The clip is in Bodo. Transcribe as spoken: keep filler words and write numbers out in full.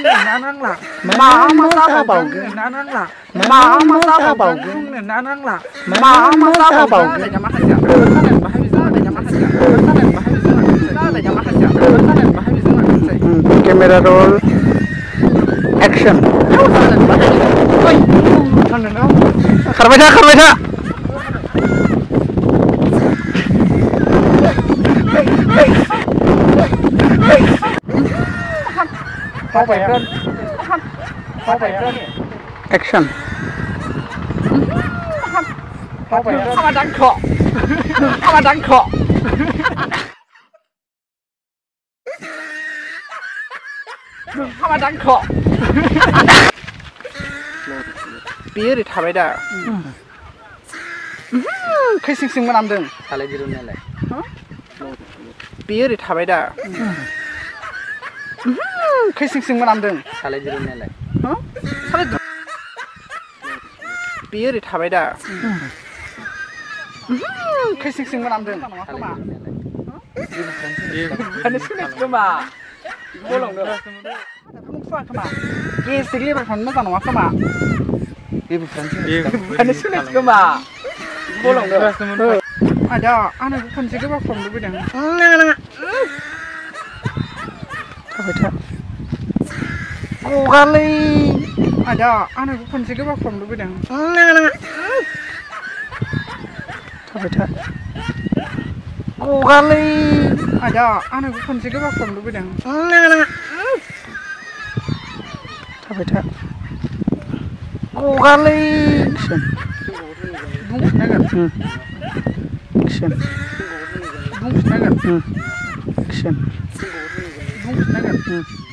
ना नांला मा मा जाबावगोन ना नांला मा मा जाबावगोन ना नांला मा मा जाबावगोन मा माखासेया बाहाय बिजों माखासेया बाहाय बिजों माखासेया बाहाय बिजों माखासे कैमरा रोल एक्शन खारबाय था खारबाय था एक्शन खामा दांख' खामा दांख' खामा दांख' बेयो ओरै थाबाय दा खैसिं सिं मोनामदों सालाय दिरुननायालाय बेयो ओरै थाबाय दा खैसिं सिं मोनामदों सालाय दिरुननायालाय बेयो ओरै थाबाय दा खैसिं सिं मोनामदों खोमा बलंदो फुवा खोमा गेस्टिक लेबारफ्रानो मोजां नङा खोमा बेनिफ्रायनो सोलायसै खोमा बलंदो आदा आंनो खनसे गोबाब खालामनो लुबैदों थाबाय था गगालै आदा आंनो खनसे गोबाब खालामनो लुबैदों थाबाय था गगालै आदा आंनो खनसे गोबाब खालामनो लुबैदों थाबाय था गगालै एक्शन बुंफिननांगोन एक्शन बुंफिननांगोन एक्शन बुंफिननांगोन